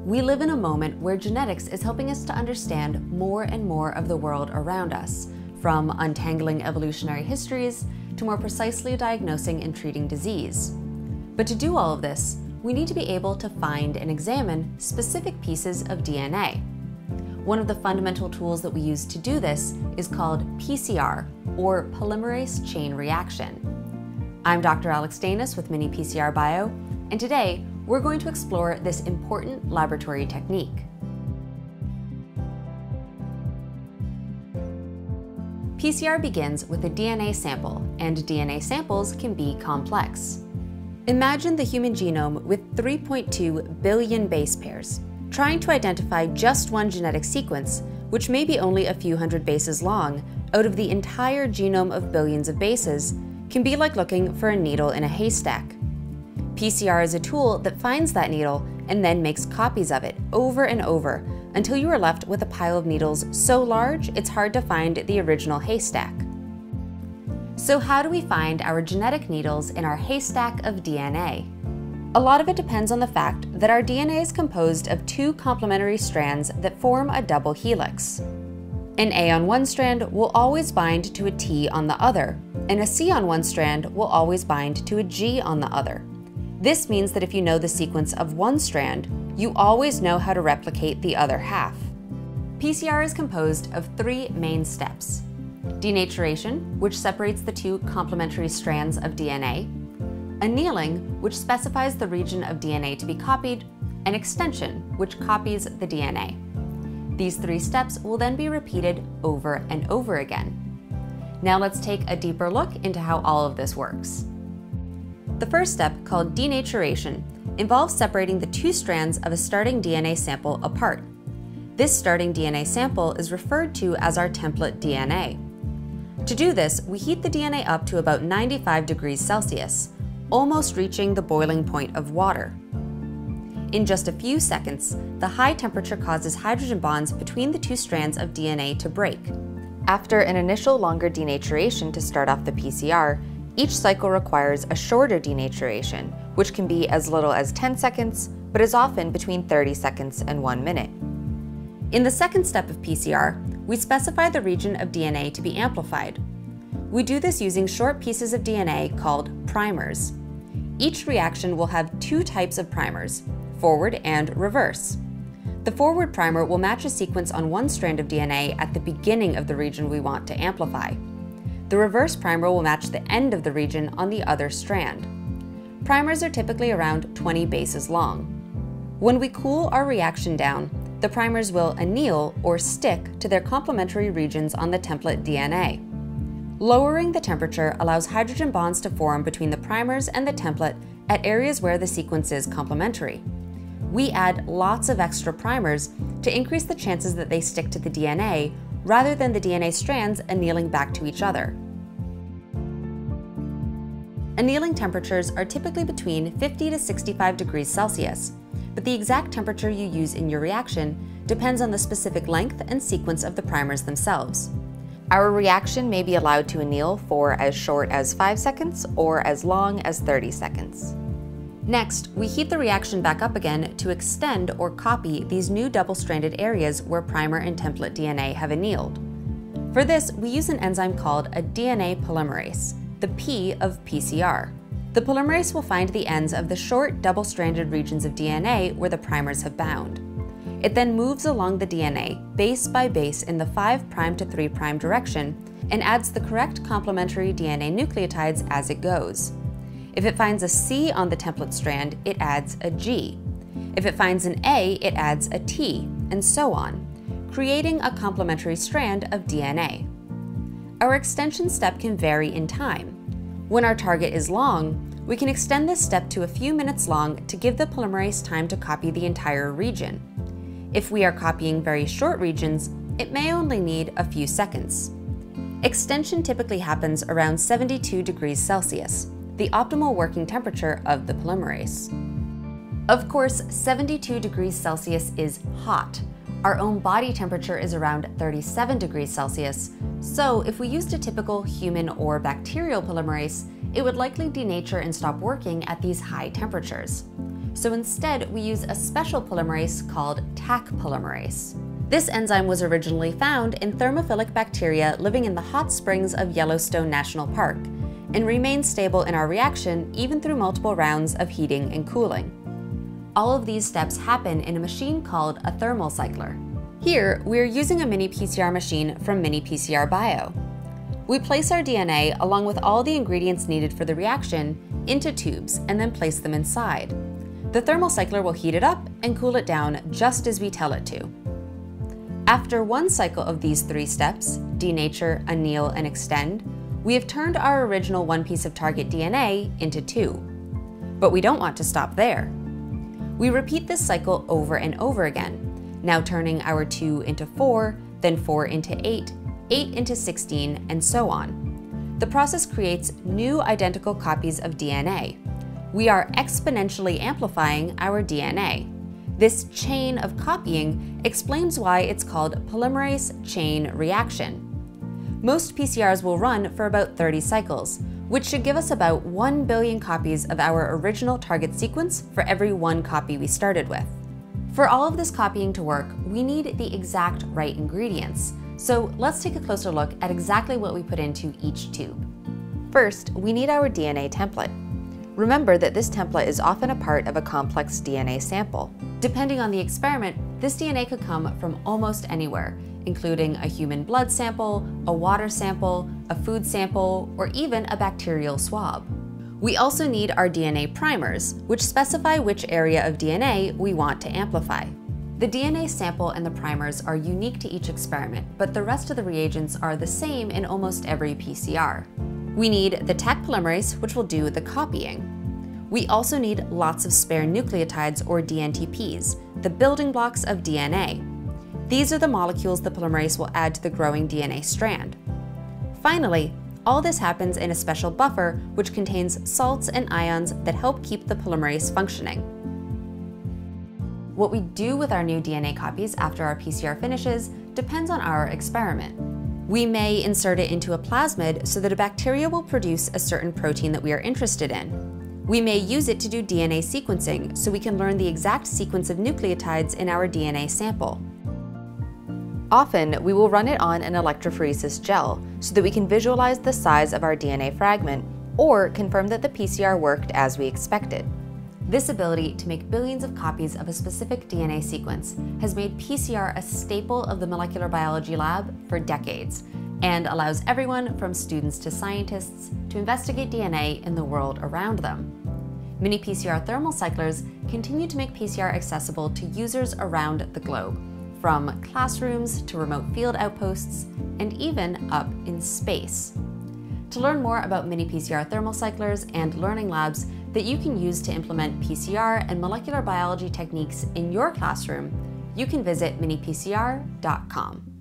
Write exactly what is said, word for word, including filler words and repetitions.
We live in a moment where genetics is helping us to understand more and more of the world around us, from untangling evolutionary histories to more precisely diagnosing and treating disease. But to do all of this, we need to be able to find and examine specific pieces of D N A. One of the fundamental tools that we use to do this is called P C R, or Polymerase Chain Reaction. I'm Doctor Alex Danis with miniPCR Bio, and today we're going to explore this important laboratory technique. P C R begins with a D N A sample, and D N A samples can be complex. Imagine the human genome with three point two billion base pairs. Trying to identify just one genetic sequence, which may be only a few hundred bases long, out of the entire genome of billions of bases, can be like looking for a needle in a haystack. P C R is a tool that finds that needle and then makes copies of it over and over until you are left with a pile of needles so large it's hard to find the original haystack. So how do we find our genetic needles in our haystack of D N A? A lot of it depends on the fact that our D N A is composed of two complementary strands that form a double helix. An A on one strand will always bind to a T on the other, and a C on one strand will always bind to a G on the other. This means that if you know the sequence of one strand, you always know how to replicate the other half. P C R is composed of three main steps: denaturation, which separates the two complementary strands of D N A, annealing, which specifies the region of D N A to be copied, and extension, which copies the D N A. These three steps will then be repeated over and over again. Now let's take a deeper look into how all of this works. The first step, called denaturation, involves separating the two strands of a starting D N A sample apart. This starting D N A sample is referred to as our template D N A. To do this, we heat the D N A up to about ninety-five degrees Celsius, almost reaching the boiling point of water. In just a few seconds, the high temperature causes hydrogen bonds between the two strands of D N A to break. After an initial longer denaturation to start off the P C R, each cycle requires a shorter denaturation, which can be as little as ten seconds, but is often between thirty seconds and one minute. In the second step of P C R, we specify the region of D N A to be amplified. We do this using short pieces of D N A called primers. Each reaction will have two types of primers, forward and reverse. The forward primer will match a sequence on one strand of D N A at the beginning of the region we want to amplify. The reverse primer will match the end of the region on the other strand. Primers are typically around twenty bases long. When we cool our reaction down, the primers will anneal or stick to their complementary regions on the template D N A. Lowering the temperature allows hydrogen bonds to form between the primers and the template at areas where the sequence is complementary. We add lots of extra primers to increase the chances that they stick to the D N A rather than the D N A strands annealing back to each other. Annealing temperatures are typically between fifty to sixty-five degrees Celsius, but the exact temperature you use in your reaction depends on the specific length and sequence of the primers themselves. Our reaction may be allowed to anneal for as short as five seconds or as long as thirty seconds. Next, we heat the reaction back up again to extend or copy these new double-stranded areas where primer and template D N A have annealed. For this, we use an enzyme called a D N A polymerase, the P of P C R. The polymerase will find the ends of the short double-stranded regions of D N A where the primers have bound. It then moves along the D N A base by base in the five prime to three prime direction and adds the correct complementary D N A nucleotides as it goes. If it finds a C on the template strand, it adds a G. If it finds an A, it adds a T, and so on, creating a complementary strand of D N A. Our extension step can vary in time. When our target is long, we can extend this step to a few minutes long to give the polymerase time to copy the entire region. If we are copying very short regions, it may only need a few seconds. Extension typically happens around seventy-two degrees Celsius, the optimal working temperature of the polymerase. Of course, seventy-two degrees Celsius is hot. Our own body temperature is around thirty-seven degrees Celsius, so if we used a typical human or bacterial polymerase, it would likely denature and stop working at these high temperatures. So instead, we use a special polymerase called Taq polymerase. This enzyme was originally found in thermophilic bacteria living in the hot springs of Yellowstone National Park, and remains stable in our reaction even through multiple rounds of heating and cooling. All of these steps happen in a machine called a thermal cycler. Here, we are using a mini-P C R machine from miniPCR Bio. We place our D N A along with all the ingredients needed for the reaction into tubes and then place them inside. The thermal cycler will heat it up and cool it down just as we tell it to. After one cycle of these three steps, denature, anneal, and extend, we have turned our original one piece of target D N A into two. But we don't want to stop there. We repeat this cycle over and over again, now turning our two into four, then four into eight, eight into sixteen, and so on. The process creates new identical copies of D N A. We are exponentially amplifying our D N A. This chain of copying explains why it's called polymerase chain reaction. Most P C Rs will run for about thirty cycles, which should give us about one billion copies of our original target sequence for every one copy we started with. For all of this copying to work, we need the exact right ingredients. So let's take a closer look at exactly what we put into each tube. First, we need our D N A template. Remember that this template is often a part of a complex D N A sample. Depending on the experiment, this D N A could come from almost anywhere, including a human blood sample, a water sample, a food sample, or even a bacterial swab. We also need our D N A primers, which specify which area of D N A we want to amplify. The D N A sample and the primers are unique to each experiment, but the rest of the reagents are the same in almost every P C R. We need the Taq polymerase, which will do the copying. We also need lots of spare nucleotides, or D N T Ps, the building blocks of D N A. These are the molecules the polymerase will add to the growing D N A strand. Finally, all this happens in a special buffer which contains salts and ions that help keep the polymerase functioning. What we do with our new D N A copies after our P C R finishes depends on our experiment. We may insert it into a plasmid so that a bacteria will produce a certain protein that we are interested in. We may use it to do D N A sequencing so we can learn the exact sequence of nucleotides in our D N A sample. Often, we will run it on an electrophoresis gel so that we can visualize the size of our D N A fragment or confirm that the P C R worked as we expected. This ability to make billions of copies of a specific D N A sequence has made P C R a staple of the molecular biology lab for decades and allows everyone from students to scientists to investigate D N A in the world around them. miniPCR thermal cyclers continue to make P C R accessible to users around the globe, from classrooms to remote field outposts, and even up in space. To learn more about miniPCR thermal cyclers and learning labs that you can use to implement P C R and molecular biology techniques in your classroom, you can visit mini P C R dot com.